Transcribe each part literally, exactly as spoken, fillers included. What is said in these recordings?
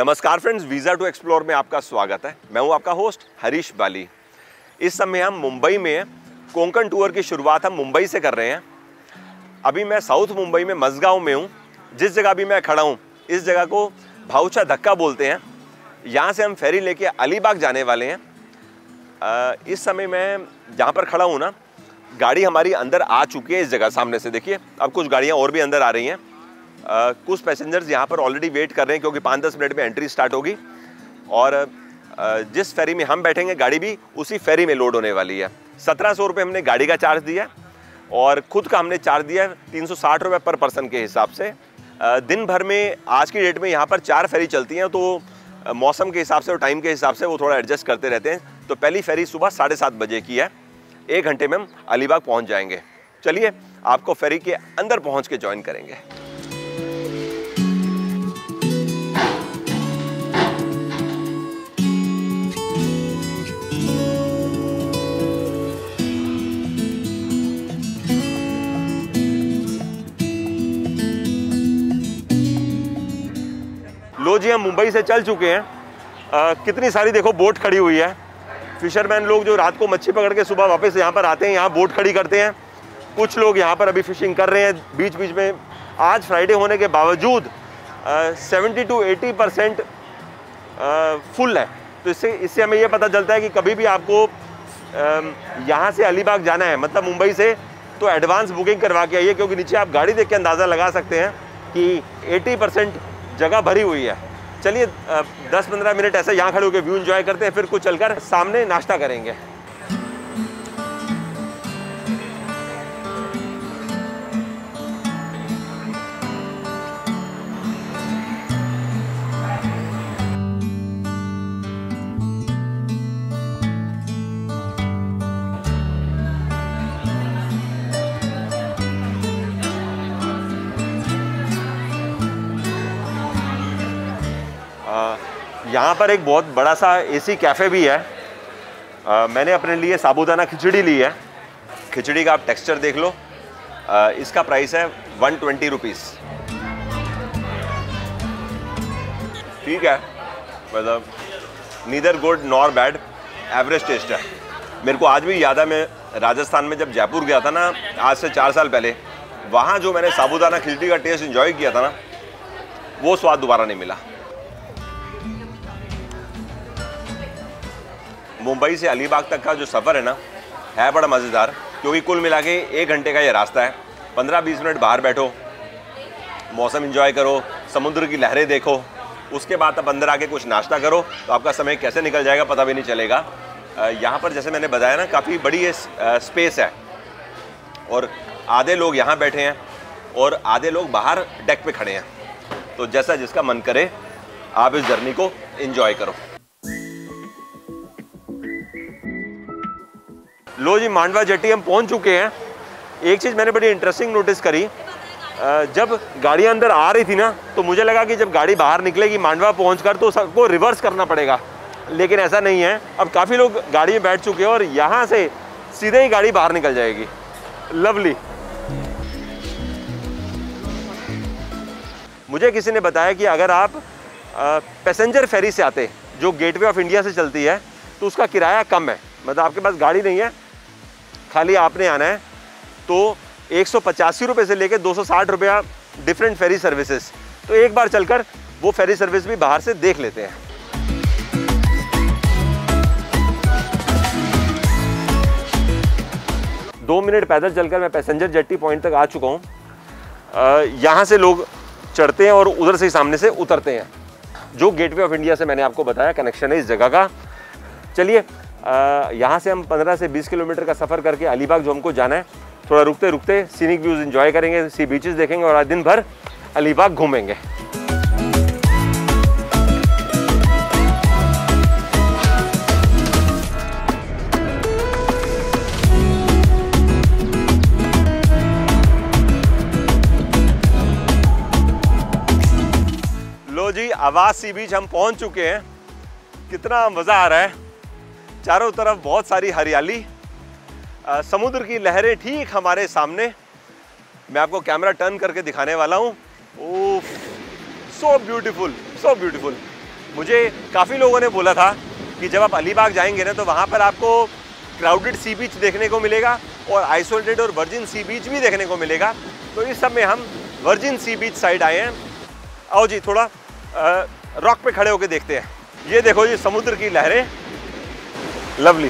नमस्कार friends, visa to explore में आपका स्वागत है। मैं हूं आपका होस्ट हरीश बाली। इस समय हम मुंबई में हैं। कोंकण टूर की शुरुआत हम मुंबई से कर रहे हैं। अभी मैं साउथ मुंबई में मजगांव में हूं। जिस जगह भी मैं खड़ा हूं, इस जगह को भाऊचा धक्का बोलते हैं। यहाँ से हम फेरी लेके अलीबाग जाने वाले हैं। आ, इस समय मैं जहाँ पर खड़ा हूँ ना, गाड़ी हमारी अंदर आ चुकी है। इस जगह सामने से देखिए, अब कुछ गाड़ियाँ और भी अंदर आ रही हैं। Uh, कुछ पैसेंजर्स यहाँ पर ऑलरेडी वेट कर रहे हैं क्योंकि पाँच दस मिनट में एंट्री स्टार्ट होगी। और uh, जिस फेरी में हम बैठेंगे, गाड़ी भी उसी फेरी में लोड होने वाली है। सत्रह सौ रुपये हमने गाड़ी का चार्ज दिया और खुद का हमने चार्ज दिया है तीन सौ साठ रुपये पर पर्सन के हिसाब से। uh, दिन भर में आज की डेट में यहाँ पर चार फेरी चलती हैं, तो uh, मौसम के हिसाब से और टाइम के हिसाब से वो थोड़ा एडजस्ट करते रहते हैं। तो पहली फेरी सुबह साढ़े सात बजे की है। एक घंटे में हम अलीबाग पहुँच जाएंगे। चलिए आपको फेरी के अंदर पहुँच के ज्वाइन करेंगे। लो जी, हम मुंबई से चल चुके हैं। आ, कितनी सारी देखो बोट खड़ी हुई है। फिशरमैन लोग जो रात को मच्छी पकड़ के सुबह वापस यहाँ पर आते हैं, यहाँ बोट खड़ी करते हैं। कुछ लोग यहाँ पर अभी फिशिंग कर रहे हैं बीच बीच में। आज फ्राइडे होने के बावजूद seventy to eighty percent full है। तो इससे इससे हमें ये पता चलता है कि कभी भी आपको यहाँ से अलीबाग जाना है, मतलब मुंबई से, तो एडवांस बुकिंग करवा के आइए, क्योंकि नीचे आप गाड़ी देख के अंदाज़ा लगा सकते हैं कि एटी परसेंट जगह भरी हुई है। चलिए दस पंद्रह मिनट ऐसे यहाँ खड़े होकर व्यू एंजॉय करते हैं, फिर कुछ चलकर सामने नाश्ता करेंगे। यहाँ पर एक बहुत बड़ा सा एसी कैफ़े भी है। आ, मैंने अपने लिए साबूदाना खिचड़ी ली है। खिचड़ी का आप टेक्सचर देख लो। आ, इसका प्राइस है वन ट्वेंटी रुपीज़। ठीक है, मतलब neither good nor bad, average taste है। मेरे को आज भी याद है, मैं राजस्थान में जब जयपुर गया था ना, आज से चार साल पहले, वहाँ जो मैंने साबूदाना खिचड़ी का टेस्ट एंजॉय किया था ना, वो स्वाद दोबारा नहीं मिला। मुंबई से अलीबाग तक का जो सफ़र है ना, है बड़ा मज़ेदार, क्योंकि कुल मिला के एक घंटे का ये रास्ता है। पंद्रह बीस मिनट बाहर बैठो, मौसम एंजॉय करो, समुद्र की लहरें देखो, उसके बाद अब अंदर आके कुछ नाश्ता करो, तो आपका समय कैसे निकल जाएगा पता भी नहीं चलेगा। यहाँ पर जैसे मैंने बताया ना, काफ़ी बड़ी ये स्पेस है और आधे लोग यहाँ बैठे हैं और आधे लोग बाहर डेक पे खड़े हैं। तो जैसा जिसका मन करे, आप इस जर्नी को एंजॉय करो। लो जी, मांडवा जेटी हम पहुंच चुके हैं। एक चीज़ मैंने बड़ी इंटरेस्टिंग नोटिस करी, जब गाड़ी अंदर आ रही थी ना, तो मुझे लगा कि जब गाड़ी बाहर निकलेगी मांडवा पहुंचकर तो सबको रिवर्स करना पड़ेगा, लेकिन ऐसा नहीं है। अब काफ़ी लोग गाड़ी में बैठ चुके हैं और यहाँ से सीधे ही गाड़ी बाहर निकल जाएगी। लवली। मुझे किसी ने बताया कि अगर आप पैसेंजर फेरी से आते, जो गेटवे ऑफ इंडिया से चलती है, तो उसका किराया कम है। मतलब आपके पास गाड़ी नहीं है, खाली आपने आना है, तो एक सौ पचासी रुपये से लेकर दो सौ साठ रुपया डिफरेंट फेरी सर्विसेज। तो एक बार चलकर वो फेरी सर्विस भी बाहर से देख लेते हैं। दो मिनट पैदल चलकर मैं पैसेंजर जेट्टी पॉइंट तक आ चुका हूँ। यहाँ से लोग चढ़ते हैं और उधर से ही सामने से उतरते हैं। जो गेटवे ऑफ इंडिया से मैंने आपको बताया कनेक्शन है इस जगह का। चलिए यहाँ से हम पंद्रह से बीस किलोमीटर का सफ़र करके अलीबाग जो हमको जाना है, थोड़ा रुकते रुकते सीनिक व्यूज़ एंजॉय करेंगे, सी बीचेस देखेंगे और आज दिन भर अलीबाग घूमेंगे। लो जी, आवाज़ सी बीच हम पहुँच चुके हैं। कितना मज़ा आ रहा है। चारों तरफ बहुत सारी हरियाली, समुद्र की लहरें ठीक हमारे सामने। मैं आपको कैमरा टर्न करके दिखाने वाला हूँ। Oh, so beautiful, so beautiful. मुझे काफ़ी लोगों ने बोला था कि जब आप अलीबाग जाएंगे ना तो वहाँ पर आपको क्राउडेड सी बीच देखने को मिलेगा और आइसोलेटेड और वर्जिन सी बीच भी देखने को मिलेगा। तो इस सब में हम वर्जिन सी बीच साइड आए हैं। आओ जी थोड़ा रॉक पे खड़े होके देखते हैं। ये देखो जी समुद्र की लहरें, लवली।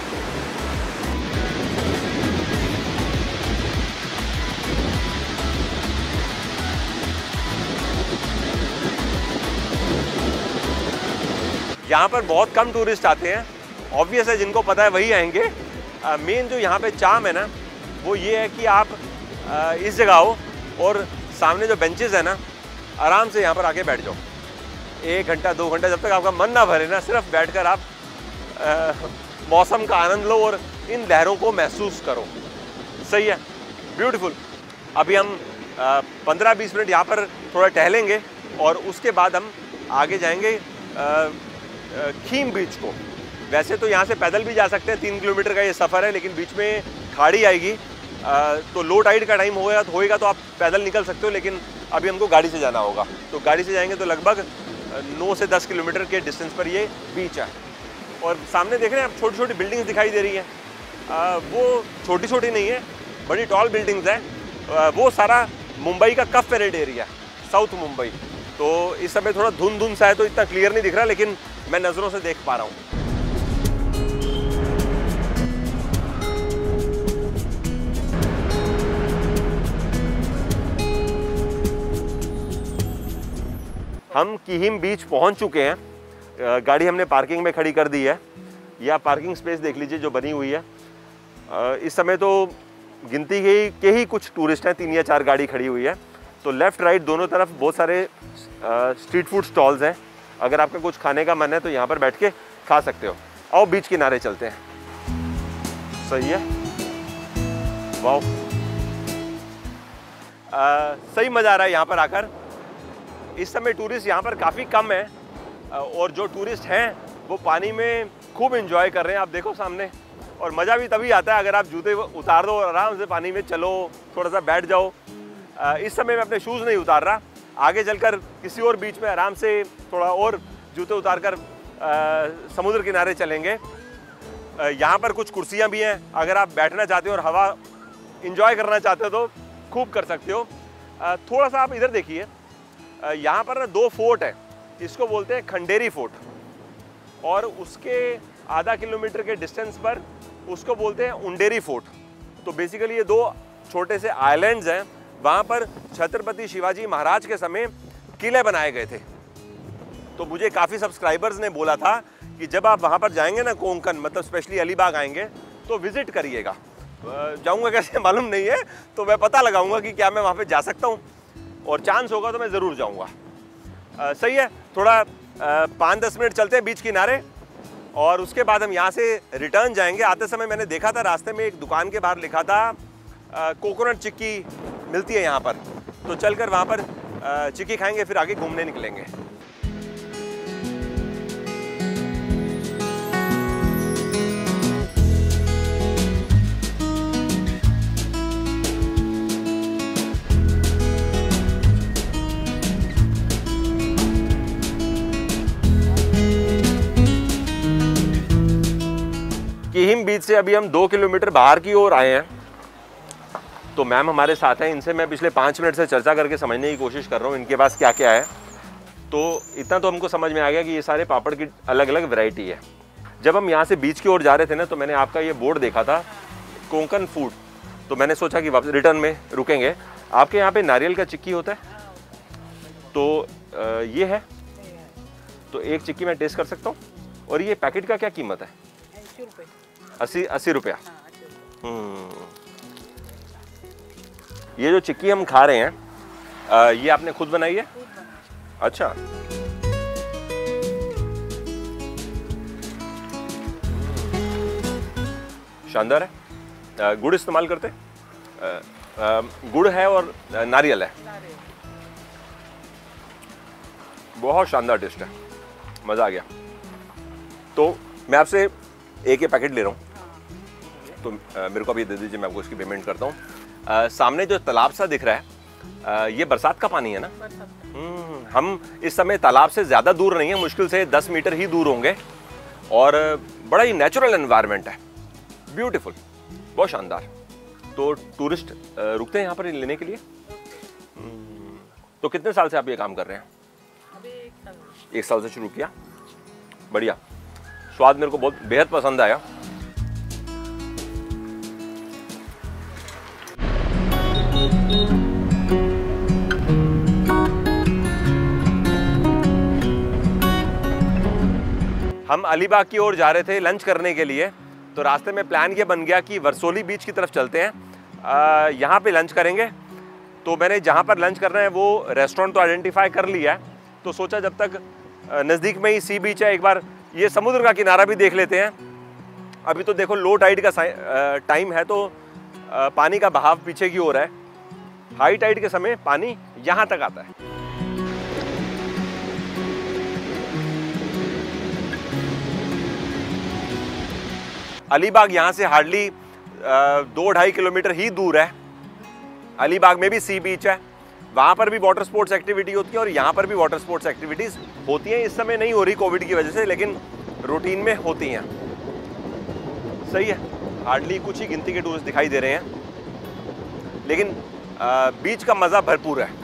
यहाँ पर बहुत कम टूरिस्ट आते हैं, ऑब्वियस है, जिनको पता है वही आएंगे। मेन जो यहाँ पे चार्म है ना वो ये है कि आप आ, इस जगह आओ और सामने जो बेंचेस है ना आराम से यहाँ पर आके बैठ जाओ। एक घंटा दो घंटा जब तक आपका मन ना भरे ना, सिर्फ बैठकर आप आ, मौसम का आनंद लो और इन लहरों को महसूस करो। सही है, ब्यूटीफुल। अभी हम पंद्रह बीस मिनट यहाँ पर थोड़ा टहलेंगे और उसके बाद हम आगे जाएंगे आ, खीम बीच को। वैसे तो यहाँ से पैदल भी जा सकते हैं, तीन किलोमीटर का ये सफ़र है, लेकिन बीच में खाड़ी आएगी तो लो टाइड का टाइम होएगा तो होएगा तो आप पैदल निकल सकते हो, लेकिन अभी हमको गाड़ी से जाना होगा। तो गाड़ी से जाएंगे तो लगभग नौ से दस किलोमीटर के डिस्टेंस पर ये बीच है। और सामने देख रहे हैं आप छोटी छोटी बिल्डिंग्स दिखाई दे रही हैं, वो छोटी छोटी नहीं है, बड़ी टॉल बिल्डिंग्स हैं। वो सारा मुंबई का कफ पेरेड एरिया, साउथ मुंबई। तो इस समय थोड़ा धुंध धुंध सा है तो इतना क्लियर नहीं दिख रहा, लेकिन मैं नज़रों से देख पा रहा हूँ। हम किहिम बीच पहुंच चुके हैं। गाड़ी हमने पार्किंग में खड़ी कर दी है। यह पार्किंग स्पेस देख लीजिए जो बनी हुई है। इस समय तो गिनती के, के ही कुछ टूरिस्ट हैं, तीन या चार गाड़ी खड़ी हुई है। तो लेफ़्ट राइट दोनों तरफ बहुत सारे स्ट्रीट फूड स्टॉल्स हैं। अगर आपका कुछ खाने का मन है तो यहाँ पर बैठ के खा सकते हो। आओ बीच किनारे चलते हैं। सही है, वाह, सही मज़ा आ रहा है यहाँ पर आकर। इस समय टूरिस्ट यहाँ पर काफ़ी कम है और जो टूरिस्ट हैं वो पानी में खूब एंजॉय कर रहे हैं। आप देखो सामने, और मज़ा भी तभी आता है अगर आप जूते उतार दो और आराम से पानी में चलो, थोड़ा सा बैठ जाओ। इस समय मैं अपने शूज़ नहीं उतार रहा, आगे चलकर किसी और बीच में आराम से थोड़ा और जूते उतार कर समुद्र किनारे चलेंगे। यहाँ पर कुछ कुर्सियाँ भी हैं, अगर आप बैठना चाहते हो और हवा एंजॉय करना चाहते हो तो खूब कर सकते हो। थोड़ा सा आप इधर देखिए, यहाँ पर ना दो फोर्ट है, इसको बोलते हैं खंडेरी फोर्ट, और उसके आधा किलोमीटर के डिस्टेंस पर उसको बोलते हैं उंडेरी फोर्ट। तो बेसिकली ये दो छोटे से आइलैंड्स हैं, वहाँ पर छत्रपति शिवाजी महाराज के समय किले बनाए गए थे। तो मुझे काफ़ी सब्सक्राइबर्स ने बोला था कि जब आप वहाँ पर जाएंगे ना कोंकण, मतलब स्पेशली अलीबाग आएंगे तो विज़िट करिएगा। जाऊँगा कैसे मालूम नहीं है, तो मैं पता लगाऊंगा कि क्या मैं वहाँ पे जा सकता हूँ, और चांस होगा तो मैं ज़रूर जाऊँगा। सही है, थोड़ा पाँच दस मिनट चलते हैं बीच किनारे और उसके बाद हम यहाँ से रिटर्न जाएंगे। आते समय मैंने देखा था रास्ते में एक दुकान के बाहर लिखा था कोकोनट चिक्की मिलती है यहाँ पर, तो चलकर वहाँ पर चिक्की खाएंगे, फिर आगे घूमने निकलेंगे। किहिम बीच से अभी हम दो किलोमीटर बाहर की ओर आए हैं। तो मैम हमारे साथ हैं, इनसे मैं पिछले पाँच मिनट से चर्चा करके समझने की कोशिश कर रहा हूँ इनके पास क्या क्या है। तो इतना तो हमको समझ में आ गया कि ये सारे पापड़ की अलग अलग वैरायटी है। जब हम यहाँ से बीच की ओर जा रहे थे ना, तो मैंने आपका ये बोर्ड देखा था कोंकण फूड, तो मैंने सोचा कि वापस रिटर्न में रुकेंगे। आपके यहाँ पे नारियल का चिक्की होता है, तो ये है, तो एक चिक्की मैं टेस्ट कर सकता हूँ। और ये पैकेट का क्या कीमत है? अस्सी अस्सी रुपया। ये जो चिक्की हम खा रहे हैं, आ, ये आपने खुद बनाई है? अच्छा, शानदार है। गुड़ इस्तेमाल करते? आ, आ, गुड़ है और नारियल है। बहुत शानदार टेस्ट है, मज़ा आ गया। तो मैं आपसे एक ही पैकेट ले रहा हूँ, तो आ, मेरे को अभी दे दीजिए, मैं आपको इसकी पेमेंट करता हूँ। सामने जो तालाब सा दिख रहा है, आ, ये बरसात का पानी है ना? हम इस समय तालाब से ज़्यादा दूर नहीं है, मुश्किल से दस मीटर ही दूर होंगे और बड़ा ही नेचुरल एनवायरनमेंट है, ब्यूटीफुल, बहुत शानदार। तो टूरिस्ट रुकते हैं यहाँ पर लेने के लिए। तो कितने साल से आप ये काम कर रहे हैं? अभी एक साल एक साल से शुरू किया, बढ़िया। स्वाद मेरे को बहुत बेहद पसंद आया। हम अलीबाग की ओर जा रहे थे लंच करने के लिए, तो रास्ते में प्लान ये बन गया कि वर्सोली बीच की तरफ चलते हैं, यहाँ पे लंच करेंगे। तो मैंने जहाँ पर लंच करना है वो रेस्टोरेंट तो आइडेंटिफाई कर लिया है, तो सोचा जब तक नज़दीक में ही सी बीच है, एक बार ये समुद्र का किनारा भी देख लेते हैं। अभी तो देखो लो टाइड का टाइम है, तो पानी का बहाव पीछे की ओर है। हाई टाइड के समय पानी यहाँ तक आता है। अलीबाग यहाँ से हार्डली दो ढाई किलोमीटर ही दूर है। अलीबाग में भी सी बीच है, वहाँ पर भी वाटर स्पोर्ट्स एक्टिविटी होती है और यहाँ पर भी वाटर स्पोर्ट्स एक्टिविटीज़ होती हैं। इस समय नहीं हो रही कोविड की वजह से, लेकिन रूटीन में होती हैं। सही है, हार्डली कुछ ही गिनती के टूरिस्ट दिखाई दे रहे हैं, लेकिन आ, बीच का मज़ा भरपूर है।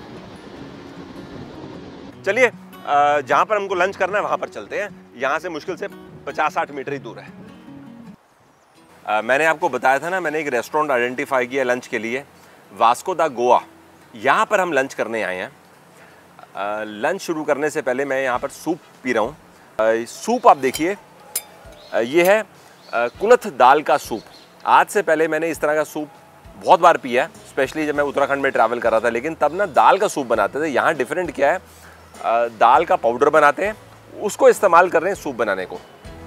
चलिए जहाँ पर हमको लंच करना है वहाँ पर चलते हैं। यहाँ से मुश्किल से पचास साठ मीटर ही दूर है। आ, मैंने आपको बताया था ना, मैंने एक रेस्टोरेंट आइडेंटिफाई किया लंच के लिए, वास्को दा गोवा। यहाँ पर हम लंच करने आए हैं। आ, लंच शुरू करने से पहले मैं यहाँ पर सूप पी रहा हूँ। सूप आप देखिए, ये है आ, कुलथ दाल का सूप। आज से पहले मैंने इस तरह का सूप बहुत बार पिया है, स्पेशली जब मैं उत्तराखंड में ट्रैवल कर रहा था, लेकिन तब ना दाल का सूप बनाते थे। यहाँ डिफरेंट क्या है, आ, दाल का पाउडर बनाते हैं, उसको इस्तेमाल कर रहे हैं सूप बनाने को।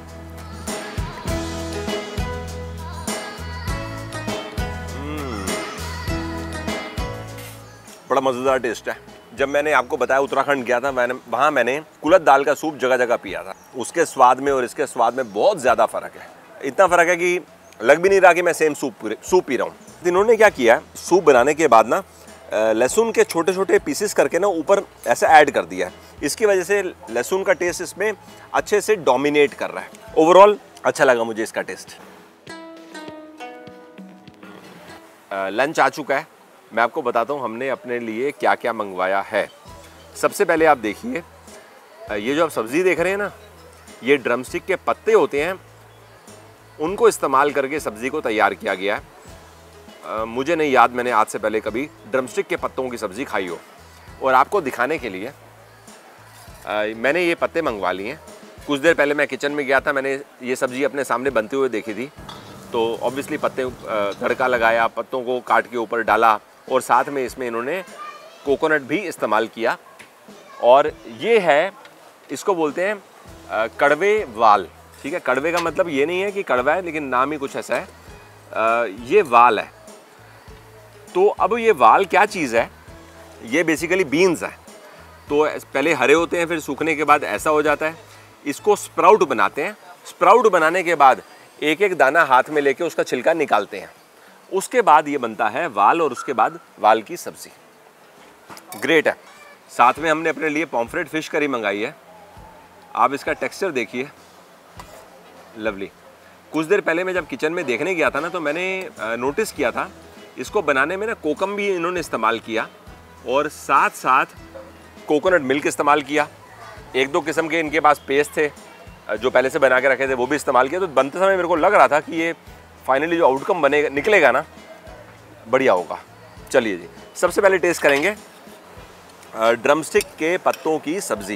बड़ा मज़ेदार टेस्ट है। जब मैंने आपको बताया उत्तराखंड गया था, मैंने वहाँ मैंने कुलथ दाल का सूप जगह जगह पिया था। उसके स्वाद में और इसके स्वाद में बहुत ज़्यादा फ़र्क है। इतना फ़र्क है कि लग भी नहीं रहा कि मैं सेम सूप सूप पी रहा हूँ। इन्होंने क्या किया, सूप बनाने के बाद ना लहसुन के छोटे छोटे पीसेस करके ना ऊपर ऐसा ऐड कर दिया है। इसकी वजह से लहसुन का टेस्ट इसमें अच्छे से डोमिनेट कर रहा है। ओवरऑल अच्छा लगा मुझे इसका टेस्ट। लंच आ चुका है, मैं आपको बताता हूँ हमने अपने लिए क्या क्या मंगवाया है। सबसे पहले आप देखिए, ये जो आप सब्ज़ी देख रहे हैं ना, ये ड्रमस्टिक के पत्ते होते हैं, उनको इस्तेमाल करके सब्ज़ी को तैयार किया गया है। आ, मुझे नहीं याद मैंने आज से पहले कभी ड्रमस्टिक के पत्तों की सब्ज़ी खाई हो। और आपको दिखाने के लिए आ, मैंने ये पत्ते मंगवा लिए हैं। कुछ देर पहले मैं किचन में गया था, मैंने ये सब्ज़ी अपने सामने बनते हुए देखी थी, तो ऑब्वियसली पत्ते तड़का लगाया, पत्तों को काट के ऊपर डाला और साथ में इसमें इन्होंने कोकोनट भी इस्तेमाल किया। और ये है, इसको बोलते हैं आ, कड़वे वाल। ठीक है, कड़वे का मतलब ये नहीं है कि कड़वा है, लेकिन नाम ही कुछ ऐसा है। आ, ये वाल है। तो अब ये वाल क्या चीज़ है, ये बेसिकली बीन्स है। तो पहले हरे होते हैं, फिर सूखने के बाद ऐसा हो जाता है। इसको स्प्राउट बनाते हैं। स्प्राउट बनाने के बाद एक एक दाना हाथ में लेके उसका छिलका निकालते हैं। उसके बाद ये बनता है वाल, और उसके बाद वाल की सब्ज़ी। ग्रेट है। साथ में हमने अपने लिए पॉम्फ्रेट फिश करी मंगाई है। आप इसका टेक्सचर देखिए, लवली। कुछ देर पहले मैं जब किचन में देखने गया था ना, तो मैंने नोटिस किया था इसको बनाने में ना कोकम भी इन्होंने इस्तेमाल किया, और साथ साथ कोकोनट मिल्क इस्तेमाल किया। एक दो किस्म के इनके पास पेस्ट थे जो पहले से बना के रखे थे, वो भी इस्तेमाल किया। तो बनते समय मेरे को लग रहा था कि ये फाइनली जो आउटकम बनेगा निकलेगा ना, बढ़िया होगा। चलिए जी, सबसे पहले टेस्ट करेंगे ड्रमस्टिक के पत्तों की सब्जी।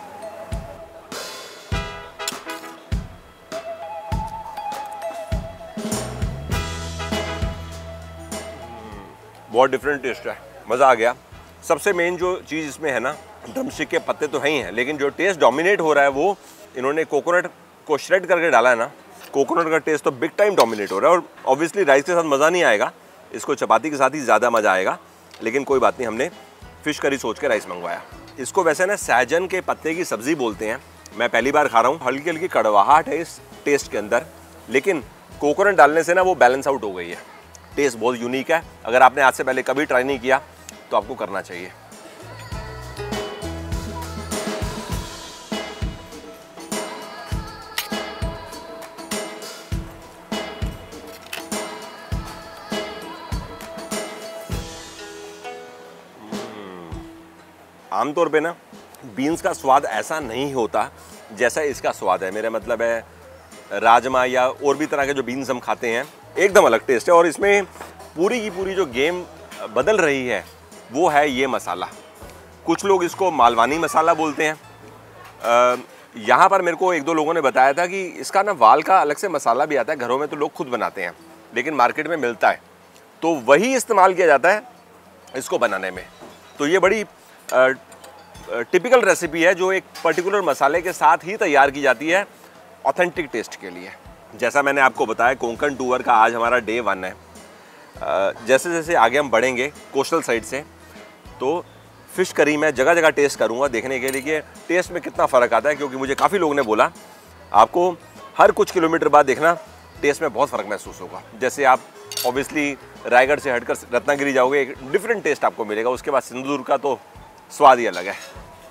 बहुत डिफरेंट टेस्ट है, मज़ा आ गया। सबसे मेन जो चीज़ इसमें है ना, ड्रमस्टिक के पत्ते तो हैं ही हैं, लेकिन जो टेस्ट डोमिनेट हो रहा है वो इन्होंने कोकोनट को श्रेड करके डाला है ना। कोकोनट का टेस्ट तो बिग टाइम डोमिनेट हो रहा है। और ऑब्वियसली राइस के साथ मज़ा नहीं आएगा, इसको चपाती के साथ ही ज़्यादा मज़ा आएगा, लेकिन कोई बात नहीं, हमने फ़िश करी सोच के राइस मंगवाया। इसको वैसे ना सहजन के पत्ते की सब्ज़ी बोलते हैं। मैं पहली बार खा रहा हूँ। हल्की हल्की कड़वाहट है इस टेस्ट के अंदर, लेकिन कोकोनट डालने से ना वो बैलेंस आउट हो गई है। टेस्ट बहुत यूनिक है। अगर आपने आज से पहले कभी ट्राई नहीं किया तो आपको करना चाहिए। आमतौर पे ना बीन्स का स्वाद ऐसा नहीं होता जैसा इसका स्वाद है। मेरा मतलब है राजमा या और भी तरह के जो बीन्स हम खाते हैं, एकदम अलग टेस्ट है। और इसमें पूरी की पूरी जो गेम बदल रही है वो है ये मसाला। कुछ लोग इसको मालवानी मसाला बोलते हैं। यहाँ पर मेरे को एक दो लोगों ने बताया था कि इसका ना वाल का अलग से मसाला भी आता है, घरों में तो लोग खुद बनाते हैं, लेकिन मार्केट में मिलता है तो वही इस्तेमाल किया जाता है इसको बनाने में। तो ये बड़ी टिपिकल रेसिपी है जो एक पर्टिकुलर मसाले के साथ ही तैयार की जाती है ऑथेंटिक टेस्ट के लिए। जैसा मैंने आपको बताया, कोंकण टूर का आज हमारा डे वन है। जैसे जैसे आगे हम बढ़ेंगे कोस्टल साइड से, तो फ़िश करी मैं जगह जगह टेस्ट करूंगा देखने के लिए कि टेस्ट में कितना फ़र्क आता है, क्योंकि मुझे काफ़ी लोगों ने बोला आपको हर कुछ किलोमीटर बाद देखना टेस्ट में बहुत फ़र्क महसूस होगा। जैसे आप ऑब्वियसली रायगढ़ से हटकर रत्नागिरी जाओगे, एक डिफरेंट टेस्ट आपको मिलेगा। उसके बाद सिंधुदुर्ग का तो स्वाद ही अलग है।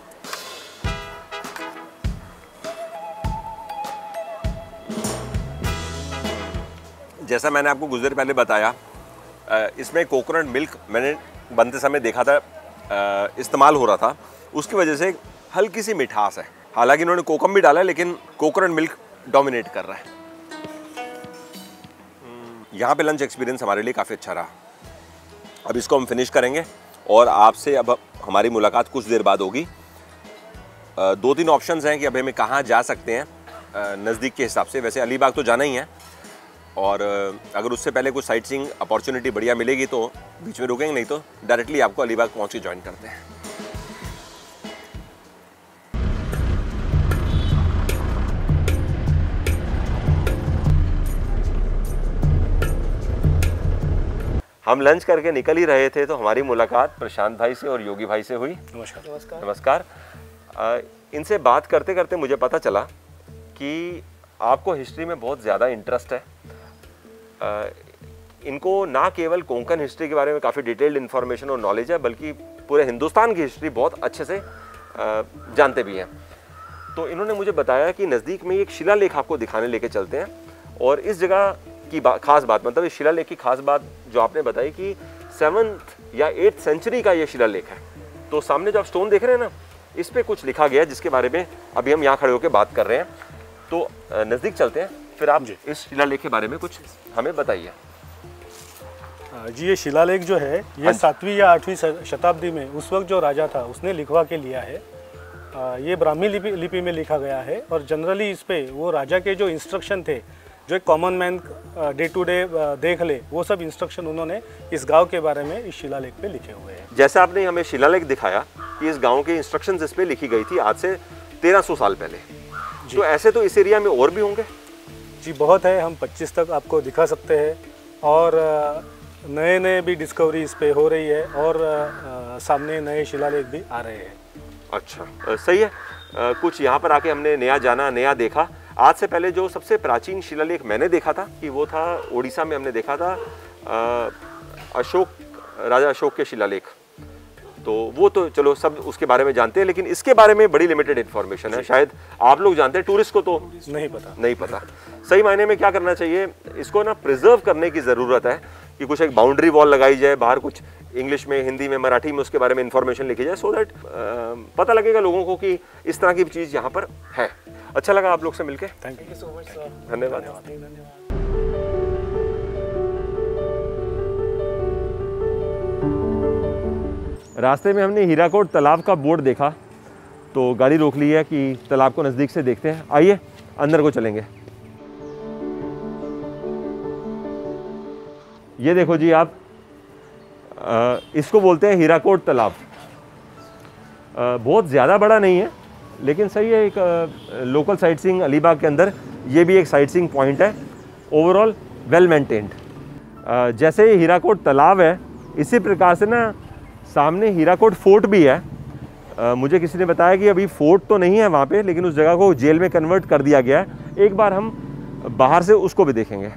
जैसा मैंने आपको कुछ देर पहले बताया, इसमें कोकोनट मिल्क मैंने बनते समय देखा था इस्तेमाल हो रहा था, उसकी वजह से हल्की सी मिठास है। हालांकि इन्होंने कोकम भी डाला है, लेकिन कोकोनट मिल्क डोमिनेट कर रहा है। यहाँ पे लंच एक्सपीरियंस हमारे लिए काफ़ी अच्छा रहा। अब इसको हम फिनिश करेंगे और आपसे अब हमारी मुलाकात कुछ देर बाद होगी। दो तीन ऑप्शंस हैं कि अब हमें कहाँ जा सकते हैं नज़दीक के हिसाब से। वैसे अलीबाग तो जाना ही है, और अगर उससे पहले कुछ साइट सीइंग अपॉर्चुनिटी बढ़िया मिलेगी तो बीच में रुकेंगे, नहीं तो डायरेक्टली आपको अलीबाग पहुँच के ज्वाइन करते हैं। हम लंच करके निकल ही रहे थे तो हमारी मुलाकात प्रशांत भाई से और योगी भाई से हुई। नमस्कार। नमस्कार नमस्कार। आ, इनसे बात करते करते मुझे पता चला कि आपको हिस्ट्री में बहुत ज़्यादा इंटरेस्ट है। आ, इनको ना केवल कोंकण हिस्ट्री के बारे में काफ़ी डिटेल्ड इन्फॉर्मेशन और नॉलेज है, बल्कि पूरे हिंदुस्तान की हिस्ट्री बहुत अच्छे से आ, जानते भी हैं। तो इन्होंने मुझे बताया कि नज़दीक में एक शिलालेख आपको दिखाने लेके चलते हैं, और इस जगह की बा, खास बात, मतलब इस शिलालेख की खास बात जो आपने बताई कि सेवन्थ या एट्थ सेंचुरी का ये शिलालेख है। तो सामने जो आप स्टोन देख रहे हैं ना, इस पे कुछ लिखा गया है जिसके बारे में अभी हम यहाँ खड़े होकर बात कर रहे हैं। तो नज़दीक चलते हैं, फिर आप इस शिलालेख के बारे में कुछ हमें बताइए। जी, ये शिलालेख जो है ये सातवीं या आठवीं शताब्दी में उस वक्त जो राजा था उसने लिखवा के लिया है। ये ब्राह्मी लिपि लिपि में लिखा गया है, और जनरली इस पे वो राजा के जो इंस्ट्रक्शन थे, जो एक common man day to day देख ले, वो सब इंस्ट्रक्शन उन्होंने इस गांव के बारे में इस शिलालेख पे लिखे हुए हैं। जैसे आपने हमें शिलालेख दिखाया कि इस गांव के इंस्ट्रक्शंस इस पे लिखी गई थी आज से तेरह सौ साल पहले, तो ऐसे तो इस एरिया में और भी होंगे? जी बहुत है, हम पच्चीस तक आपको दिखा सकते हैं, और नए नए भी डिस्कवरी इस पे हो रही है, और सामने नए शिलालेख भी आ रहे हैं। अच्छा, सही है। कुछ यहाँ पर आके हमने नया जाना, नया देखा। आज से पहले जो सबसे प्राचीन शिलालेख मैंने देखा था कि वो था उड़ीसा में, हमने देखा था अशोक, राजा अशोक के शिलालेख। तो वो तो चलो सब उसके बारे में जानते हैं, लेकिन इसके बारे में बड़ी लिमिटेड इन्फॉर्मेशन है। शायद आप लोग जानते हैं, टूरिस्ट को तो नहीं पता नहीं पता सही मायने में क्या करना चाहिए, इसको ना प्रिजर्व करने की ज़रूरत है कि कुछ एक बाउंड्री वॉल लगाई जाए, बाहर कुछ इंग्लिश में, हिंदी में, मराठी में उसके बारे में इन्फॉर्मेशन लिखी जाए, सो दैट पता लगेगा लोगों को कि इस तरह की चीज़ यहाँ पर है। अच्छा लगा आप लोग से मिलके। Thank you so much sir. धन्यवाद। रास्ते में हमने हीराकोट तालाब का बोर्ड देखा, तो गाड़ी रोक ली है कि तालाब को नज़दीक से देखते हैं। आइए अंदर को चलेंगे। ये देखो जी आप, आ, इसको बोलते हैं हीराकोट तालाब। बहुत ज़्यादा बड़ा नहीं है, लेकिन सही है। एक आ, लोकल साइट सीइंग अलीबाग के अंदर ये भी एक साइट सीइंग पॉइंट है। Overall well maintained. जैसे हीराकोट तालाब है, इसी प्रकार से ना सामने हीराकोट फोर्ट भी है। आ, मुझे किसी ने बताया कि अभी फोर्ट तो नहीं है वहाँ पे, लेकिन उस जगह को जेल में कन्वर्ट कर दिया गया है। एक बार हम बाहर से उसको भी देखेंगे।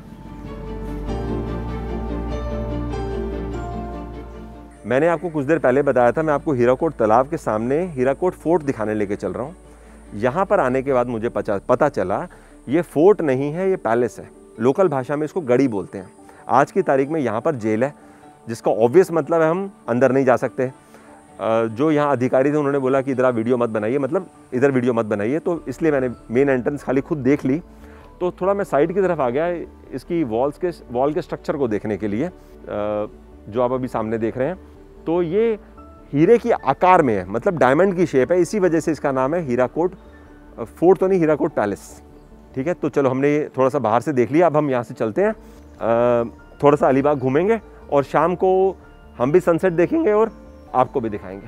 मैंने आपको कुछ देर पहले बताया था, मैं आपको हीराकोट तालाब के सामने हीराकोट फोर्ट दिखाने लेके चल रहा हूँ। यहाँ पर आने के बाद मुझे पता चला ये फोर्ट नहीं है, ये पैलेस है। लोकल भाषा में इसको गढ़ी बोलते हैं। आज की तारीख में यहाँ पर जेल है, जिसका ऑब्वियस मतलब है हम अंदर नहीं जा सकते। जो यहाँ अधिकारी थे उन्होंने बोला कि इधर आप वीडियो मत बनाइए, मतलब इधर वीडियो मत बनाइए, तो इसलिए मैंने मेन एंट्रेंस खाली खुद देख ली। तो थोड़ा मैं साइड की तरफ आ गया इसकी वॉल्स के वॉल के स्ट्रक्चर को देखने के लिए, जो आप अभी सामने देख रहे हैं। तो ये हीरे की आकार में है, मतलब डायमंड की शेप है, इसी वजह से इसका नाम है हीराकोट फोर्ट, तो नहीं हीराकोट पैलेस। ठीक है, तो चलो हमने थोड़ा सा बाहर से देख लिया, अब हम यहाँ से चलते हैं, थोड़ा सा अलीबाग घूमेंगे और शाम को हम भी सनसेट देखेंगे और आपको भी दिखाएंगे।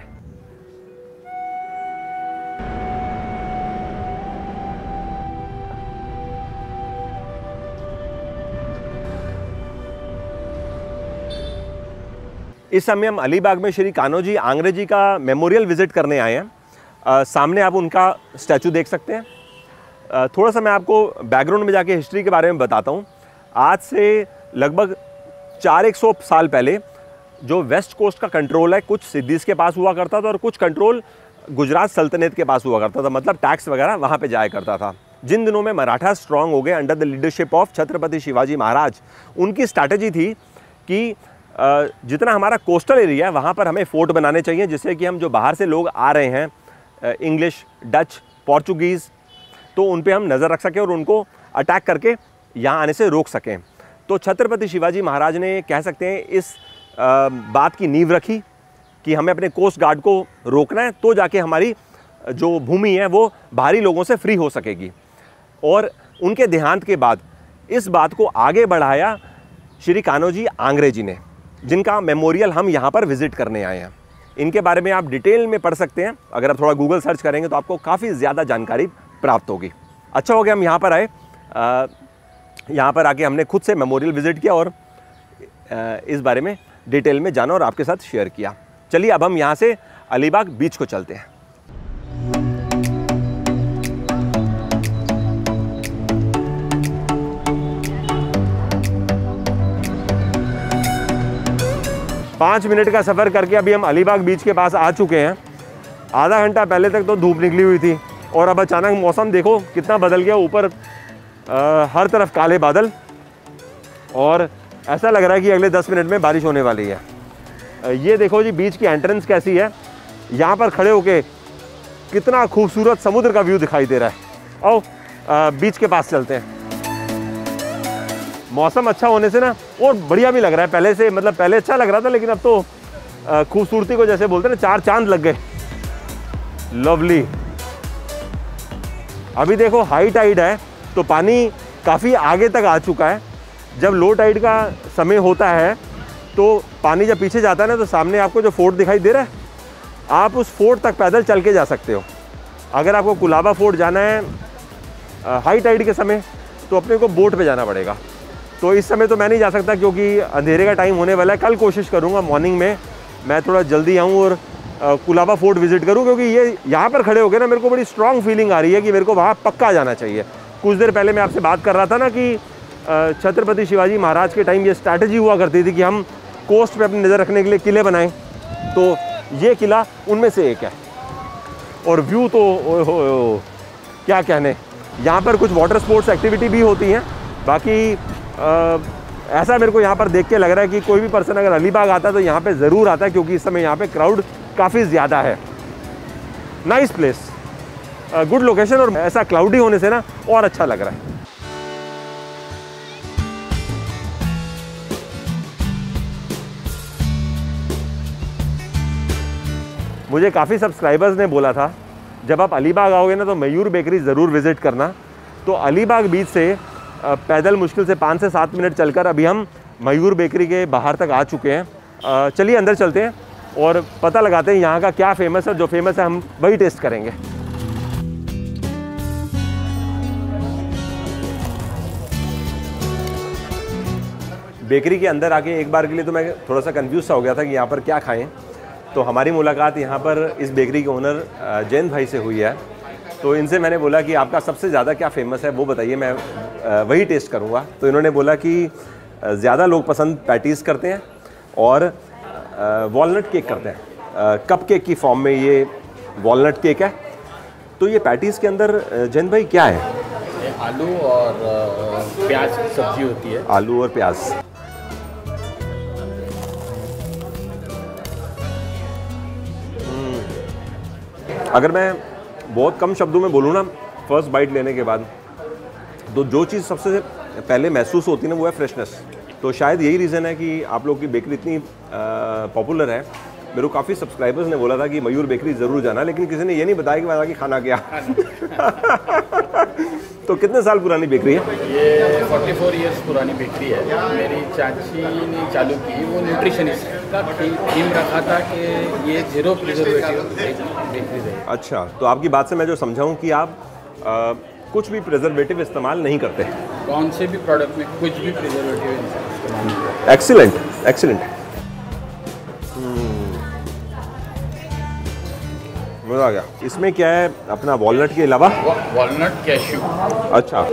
इस समय हम अलीबाग में श्री कान्होजी आंग्रे जी का मेमोरियल विजिट करने आए हैं। आ, सामने आप उनका स्टैचू देख सकते हैं। आ, थोड़ा सा मैं आपको बैकग्राउंड में जाके हिस्ट्री के बारे में बताता हूँ। आज से लगभग चार एक सौ साल पहले जो वेस्ट कोस्ट का कंट्रोल है कुछ सिद्दीस के पास हुआ करता था और कुछ कंट्रोल गुजरात सल्तनत के पास हुआ करता था, मतलब टैक्स वगैरह वहाँ पे जाया करता था। जिन दिनों में मराठा स्ट्रांग हो गए under the leadership of Chhatrapati Shivaji Maharaj, उनकी स्ट्रैटेजी थी कि जितना हमारा कोस्टल एरिया है वहाँ पर हमें फोर्ट बनाने चाहिए, जिससे कि हम जो बाहर से लोग आ रहे हैं इंग्लिश, डच, पोर्चुगीज़, तो उन पे हम नज़र रख सकें और उनको अटैक करके यहाँ आने से रोक सकें। तो छत्रपति शिवाजी महाराज ने कह सकते हैं इस आ, बात की नींव रखी कि हमें अपने कोस्ट गार्ड को रोकना है, तो जाके हमारी जो भूमि है वो बाहरी लोगों से फ्री हो सकेगी। और उनके देहांत के बाद इस बात को आगे बढ़ाया श्री कान्होजी आंग्रे जी ने, जिनका मेमोरियल हम यहाँ पर विज़िट करने आए हैं। इनके बारे में आप डिटेल में पढ़ सकते हैं, अगर आप थोड़ा गूगल सर्च करेंगे तो आपको काफ़ी ज़्यादा जानकारी प्राप्त होगी। अच्छा हो गया हम यहाँ पर आए, यहाँ पर आके हमने खुद से मेमोरियल विज़िट किया और आ, इस बारे में डिटेल में जाना और आपके साथ शेयर किया। चलिए अब हम यहाँ से अलीबाग बीच को चलते हैं। पाँच मिनट का सफ़र करके अभी हम अलीबाग बीच के पास आ चुके हैं। आधा घंटा पहले तक तो धूप निकली हुई थी और अब अचानक मौसम देखो कितना बदल गया, ऊपर हर तरफ काले बादल और ऐसा लग रहा है कि अगले दस मिनट में बारिश होने वाली है। ये देखो जी बीच की एंट्रेंस कैसी है, यहाँ पर खड़े होके कितना खूबसूरत समुद्र का व्यू दिखाई दे रहा है। आओ बीच के पास चलते हैं। मौसम अच्छा होने से ना और बढ़िया भी लग रहा है पहले से, मतलब पहले अच्छा लग रहा था लेकिन अब तो खूबसूरती को जैसे बोलते हैं ना चार चांद लग गए। लवली। अभी देखो हाई टाइड है तो पानी काफ़ी आगे तक आ चुका है। जब लो टाइड का समय होता है तो पानी जब पीछे जाता है ना तो सामने आपको जो फोर्ट दिखाई दे रहा है, आप उस फोर्ट तक पैदल चल के जा सकते हो। अगर आपको कुलाबा फोर्ट जाना है हाई टाइड के समय तो अपने को बोट पे जाना पड़ेगा। तो इस समय तो मैं नहीं जा सकता क्योंकि अंधेरे का टाइम होने वाला है। कल कोशिश करूँगा मॉर्निंग में मैं थोड़ा जल्दी आऊँ और कुलाबा फोर्ट विज़िट करूँ, क्योंकि ये यहाँ पर खड़े हो गए ना मेरे को बड़ी स्ट्रॉन्ग फीलिंग आ रही है कि मेरे को वहाँ पक्का जाना चाहिए। कुछ देर पहले मैं आपसे बात कर रहा था ना कि छत्रपति शिवाजी महाराज के टाइम ये स्ट्रैटेजी हुआ करती थी कि हम कोस्ट पे अपनी नज़र रखने के लिए किले बनाएं, तो ये किला उनमें से एक है। और व्यू तो ओ, हो, हो, क्या कहने, यहाँ पर कुछ वाटर स्पोर्ट्स एक्टिविटी भी होती हैं। बाकी आ, ऐसा मेरे को यहाँ पर देख के लग रहा है कि कोई भी पर्सन अगर अलीबाग आता है तो यहाँ पे ज़रूर आता है, क्योंकि इस समय यहाँ पे क्राउड काफ़ी ज़्यादा है। नाइस प्लेस, गुड लोकेशन, और ऐसा क्लाउडी होने से ना और अच्छा लग रहा है। मुझे काफ़ी सब्सक्राइबर्स ने बोला था जब आप अलीबाग आओगे ना तो मयूर बेकरी ज़रूर विज़िट करना। तो अलीबाग बीच से पैदल मुश्किल से पाँच से सात मिनट चलकर अभी हम मयूर बेकरी के बाहर तक आ चुके हैं। चलिए अंदर चलते हैं और पता लगाते हैं यहाँ का क्या फेमस है। जो फेमस है हम वही टेस्ट करेंगे। बेकरी के अंदर आके एक बार के लिए तो मैं थोड़ा सा कंफ्यूज सा हो गया था कि यहाँ पर क्या खाएं। तो हमारी मुलाकात यहाँ पर इस बेकरी के ओनर जैन भाई से हुई है। तो इनसे मैंने बोला कि आपका सबसे ज़्यादा क्या फेमस है वो बताइए, मैं वही टेस्ट करूँगा। तो इन्होंने बोला कि ज़्यादा लोग पसंद पैटीज़ करते हैं और वॉलनट केक करते हैं। कप केक की फॉर्म में ये वॉलनट केक है। तो ये पैटीज़ के अंदर जैन भाई क्या है? आलू और प्याज की सब्जी होती है। आलू और प्याज। अगर मैं बहुत कम शब्दों में बोलूँ ना, फर्स्ट बाइट लेने के बाद, तो जो चीज़ सबसे पहले महसूस होती है ना वो है फ्रेशनेस। तो शायद यही रीज़न है कि आप लोग की बेकरी इतनी पॉपुलर है। मेरे को काफ़ी सब्सक्राइबर्स ने बोला था कि मयूर बेकरी ज़रूर जाना, लेकिन किसी ने ये नहीं बताया कि वहाँ की खाना क्या। तो कितने साल पुरानी बेकरी है? ये चौवालीस इयर्स पुरानी बेकरी है। मेरी चाची ने चालू की, वो न्यूट्रिशनिस्ट का थीम रखा था कि ये जीरो प्रिजर्वेटिव बेकरी है। अच्छा, तो आपकी बात से मैं जो समझा हूँ कि आप आ, कुछ भी प्रिजर्वेटिव इस्तेमाल नहीं करते। कौन से भी प्रोडक्ट में कुछ भी प्रिजर्वेटिव इस्तेमाल नहीं करते। Excellent, excellent. मज़ा आ गया। इसमें क्या है अपना वॉलनट के अलावा? Walnut, cashew. अच्छा,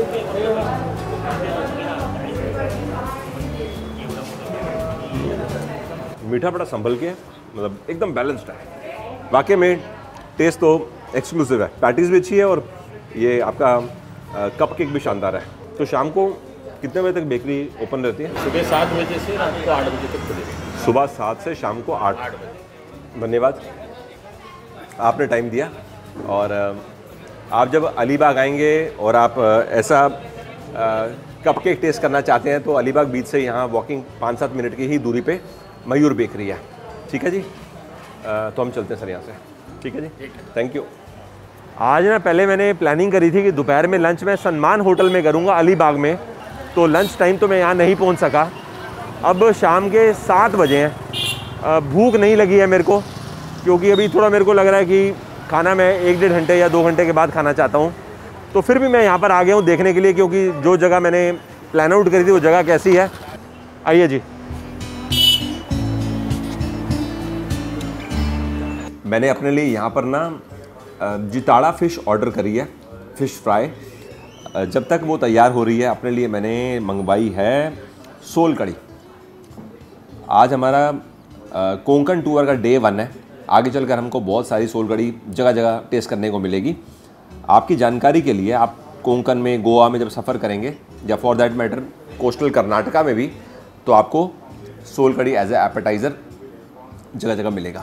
मीठा बड़ा संभल के, मतलब एकदम बैलेंस्ड है। वाकई में टेस्ट तो एक्सक्लूसिव है। पैटीज भी अच्छी है और ये आपका कप केक भी शानदार है। तो शाम को कितने बजे तक बेकरी ओपन रहती है? सुबह सात बजे से रात को आठ बजे तक खुलेगी। सुबह सात से शाम को आठ आठ बजे। धन्यवाद, आपने टाइम दिया। और आप जब अलीबाग आएंगे और आप ऐसा कप केक टेस्ट करना चाहते हैं तो अलीबाग बीच से यहाँ वॉकिंग पाँच सात मिनट की ही दूरी पे मयूर बेकरी है। ठीक है जी, तो हम चलते हैं सर यहाँ से। ठीक है जी, थैंक यू। आज ना पहले मैंने प्लानिंग करी थी कि दोपहर में लंच मैं सन्मान होटल में करूँगा अलीबाग में, तो लंच टाइम तो मैं यहाँ नहीं पहुँच सका। अब शाम के सात बजे हैं, भूख नहीं लगी है मेरे को, क्योंकि अभी थोड़ा मेरे को लग रहा है कि खाना मैं एक डेढ़ घंटे या दो घंटे के बाद खाना चाहता हूँ। तो फिर भी मैं यहाँ पर आ गया हूँ देखने के लिए, क्योंकि जो जगह मैंने प्लान आउट करी थी वो जगह कैसी है। आइए जी। मैंने अपने लिए यहाँ पर ना जिताड़ा फ़िश ऑर्डर करी है, फ़िश फ्राई। जब तक वो तैयार हो रही है अपने लिए मैंने मंगवाई है सोल कड़ी। आज हमारा कोंकण टूर का डे वन है। आगे चलकर हमको बहुत सारी सोल कड़ी जगह जगह टेस्ट करने को मिलेगी। आपकी जानकारी के लिए, आप कोंकण में, गोवा में जब सफ़र करेंगे, या for that matter coastal Karnataka में भी, तो आपको सोल कड़ी एज ए एपेटाइज़र जगह जगह मिलेगा।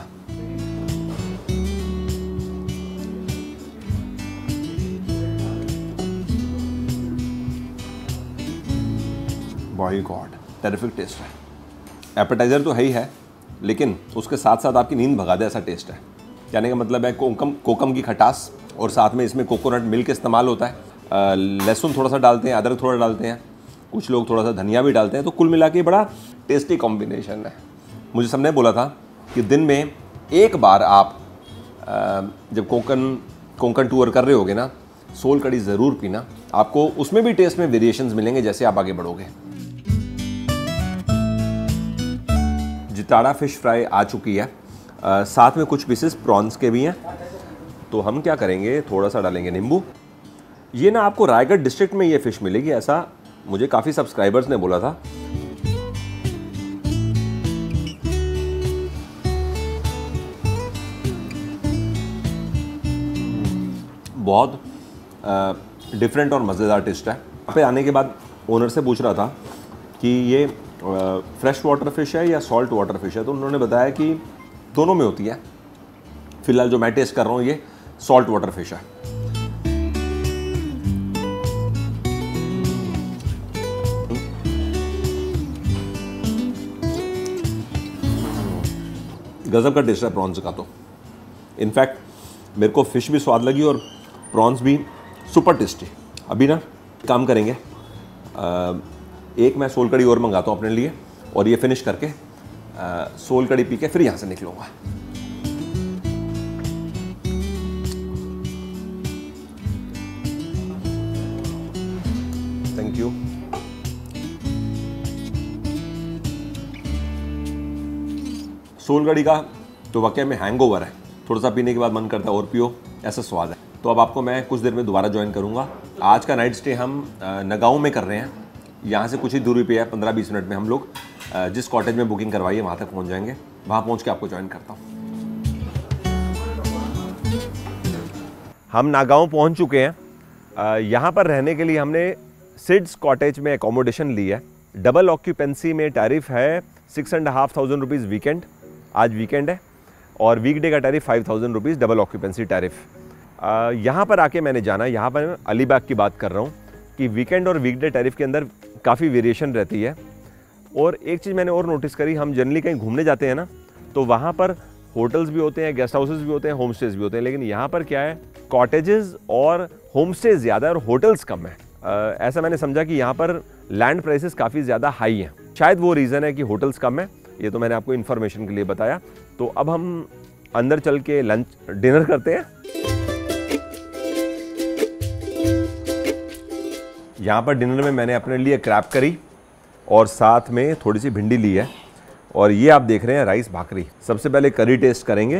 बाय गॉड, टेरिफिक टेस्ट है। एपेटाइज़र तो है ही है, लेकिन उसके साथ साथ आपकी नींद भगा दे ऐसा टेस्ट है। कहने का मतलब है कोकम कोकम की खटास, और साथ में इसमें कोकोनट मिल्क इस्तेमाल होता है। लहसुन थोड़ा सा डालते हैं, अदरक थोड़ा डालते हैं, कुछ लोग थोड़ा सा धनिया भी डालते हैं। तो कुल मिला के बड़ा टेस्टी कॉम्बिनेशन है। मुझे सबने बोला था कि दिन में एक बार आप जब कोकण कोंकण टूर कर रहे होगे ना, सोल कड़ी ज़रूर पीना। आपको उसमें भी टेस्ट में वेरिएशंस मिलेंगे जैसे आप आगे बढ़ोगे। जिताड़ा फ़िश फ्राई आ चुकी है, आ, साथ में कुछ पीसेस प्रॉन्स के भी हैं। तो हम क्या करेंगे, थोड़ा सा डालेंगे नींबू। ये ना आपको रायगढ़ डिस्ट्रिक्ट में ये फ़िश मिलेगी, ऐसा मुझे काफ़ी सब्सक्राइबर्स ने बोला था। बहुत डिफरेंट और मज़ेदार टेस्ट है। यहाँ पे आने के बाद ओनर से पूछ रहा था कि ये फ्रेश वाटर फ़िश है या सॉल्ट वाटर फ़िश है, तो उन्होंने बताया कि दोनों में होती है। फ़िलहाल जो मैं टेस्ट कर रहा हूँ ये सॉल्ट वाटर फ़िश है। गज़ब का टेस्ट है प्रॉन्स का। तो इनफैक्ट मेरे को फ़िश भी स्वाद लगी और प्रॉन्स भी सुपर टेस्टी। अभी ना काम करेंगे, आ, एक मैं सोल कड़ी और मंगाता हूँ अपने लिए, और ये फिनिश करके आ, सोल कड़ी पी के फिर यहाँ से निकलूँगा। Thank you. सोल कड़ी का तो वाकई में हैंगओवर है, थोड़ा सा पीने के बाद मन करता है और पियो, ऐसा स्वाद है। तो अब आपको मैं कुछ देर में दोबारा ज्वाइन करूंगा। आज का नाइट स्टे हम नगांव में कर रहे हैं, यहाँ से कुछ ही दूरी पे है। पंद्रह बीस मिनट में हम लोग जिस कॉटेज में बुकिंग करवाई है वहाँ तक पहुँच जाएंगे। वहाँ पहुँच के आपको ज्वाइन करता हूँ। हम नागांव पहुँच चुके हैं। यहाँ पर रहने के लिए हमने सिड्स कॉटेज में एकोमोडेशन ली है। डबल ऑक्यूपेंसी में टैरिफ है six and half thousand rupees weekend. आज वीकेंड है और वीकडे का tariff five thousand rupees double occupancy tariff. यहाँ पर आके मैंने जाना, यहाँ पर मैं अलीबाग की बात कर रहा हूँ कि वीकेंड और वीकडे टैरिफ के अंदर काफ़ी वेरिएशन रहती है। और एक चीज़ मैंने और नोटिस करी, हम जनरली कहीं घूमने जाते हैं ना, तो वहाँ पर होटल्स भी होते हैं, गेस्ट हाउसेस भी होते हैं, होम स्टेज भी होते हैं, लेकिन यहाँ पर क्या है, कॉटेजेस और होम स्टेज ज़्यादा है और होटल्स कम है। आ, ऐसा मैंने समझा कि यहाँ पर लैंड प्राइसेस काफ़ी ज़्यादा हाई हैं, शायद वो रीज़न है कि होटल्स कम है। ये तो मैंने आपको इन्फॉर्मेशन के लिए बताया। तो अब हम अंदर चल के लंच डिनर करते हैं। यहाँ पर डिनर में मैंने अपने लिए क्रैब करी और साथ में थोड़ी सी भिंडी ली है, और ये आप देख रहे हैं राइस भाकरी। सबसे पहले करी टेस्ट करेंगे।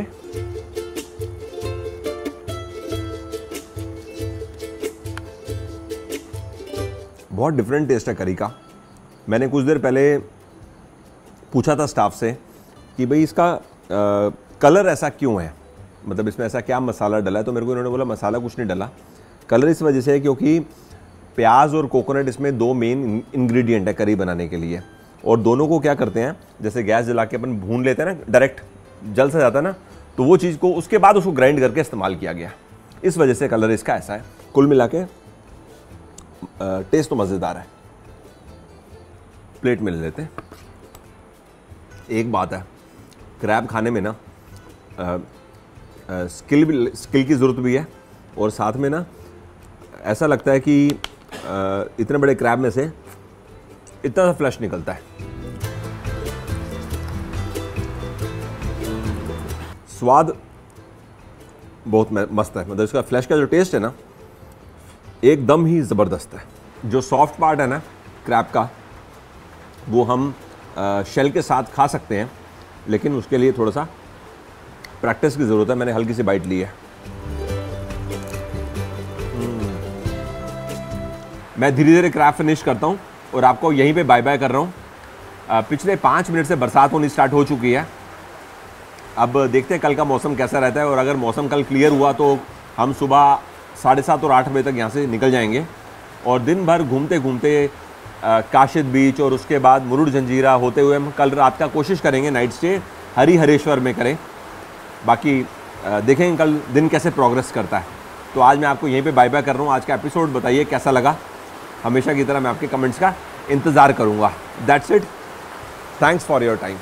बहुत डिफरेंट टेस्ट है करी का। मैंने कुछ देर पहले पूछा था स्टाफ से कि भाई इसका आ, कलर ऐसा क्यों है, मतलब इसमें ऐसा क्या मसाला डला है, तो मेरे को इन्होंने बोला मसाला कुछ नहीं डला, कलर इस वजह से है क्योंकि प्याज और कोकोनट इसमें दो मेन इंग्रेडिएंट है करी बनाने के लिए, और दोनों को क्या करते हैं, जैसे गैस जला के अपन भून लेते हैं ना, डायरेक्ट जल से जाता है ना, तो वो चीज़ को उसके बाद उसको ग्राइंड करके इस्तेमाल किया गया, इस वजह से कलर इसका ऐसा है। कुल मिला के टेस्ट तो मज़ेदार है। प्लेट में ले लेते हैं। एक बात है, क्रैब खाने में ना आ, आ, स्किल भी स्किल की ज़रूरत भी है, और साथ में ना ऐसा लगता है कि आ, इतने बड़े क्रैब में से इतना सा फ्लैश निकलता है। स्वाद बहुत मस्त है, मतलब इसका फ्लैश का जो टेस्ट है ना एकदम ही ज़बरदस्त है। जो सॉफ्ट पार्ट है ना क्रैब का, वो हम आ, शेल के साथ खा सकते हैं, लेकिन उसके लिए थोड़ा सा प्रैक्टिस की ज़रूरत है। मैंने हल्की सी बाइट ली है। मैं धीरे धीरे क्रैब फिनिश करता हूँ और आपको यहीं पे बाय बाय कर रहा हूँ। पिछले पाँच मिनट से बरसात होनी स्टार्ट हो चुकी है। अब देखते हैं कल का मौसम कैसा रहता है, और अगर मौसम कल क्लियर हुआ तो हम सुबह साढ़े सात और आठ बजे तक यहाँ से निकल जाएंगे, और दिन भर घूमते घूमते काशिद बीच और उसके बाद मुरुड जंजीरा होते हुए हम कल रात का कोशिश करेंगे नाइट स्टे हरिहरेश्वर में करें। बाकी देखेंगे कल दिन कैसे प्रोग्रेस करता है। तो आज मैं आपको यहीं पे बाय बाय कर रहा हूँ। आज का एपिसोड बताइए कैसा लगा। हमेशा की तरह मैं आपके कमेंट्स का इंतज़ार करूँगा। That's it, thanks for your time.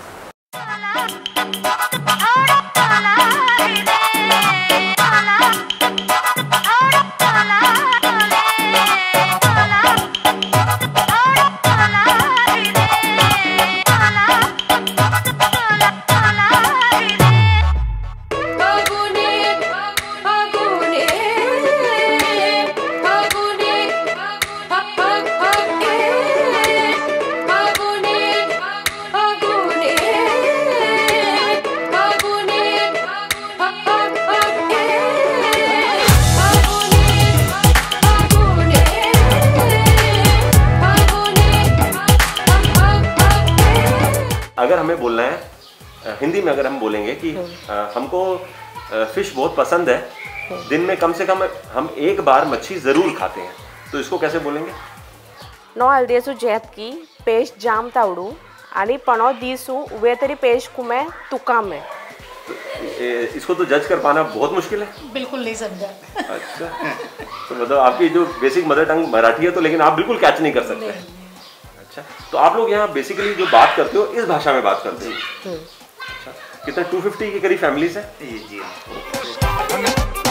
अगर हमें बोलना है हिंदी में, अगर हम बोलेंगे कि हमको फिश बहुत पसंद है, दिन में कम से कम हम एक बार मच्छी ज़रूर खाते हैं, तो इसको कैसे बोलेंगे? नो हल्देसू जेतकी पेश जाम तावडू आणि पणो दिसू वे तरी पेश कुमे तुका में। इसको तो जज कर पाना बहुत मुश्किल है। बिल्कुल नहीं समझा। अच्छा, तो मतलब आपकी जो बेसिक मदर टंग मराठी है, तो लेकिन आप बिल्कुल कैच नहीं कर सकते। अच्छा, तो आप लोग यहाँ बेसिकली जो बात करते हो इस भाषा में बात करते हो। अच्छा, कितना टू फिफ्टी के करीब फैमिलीज है? जी जी।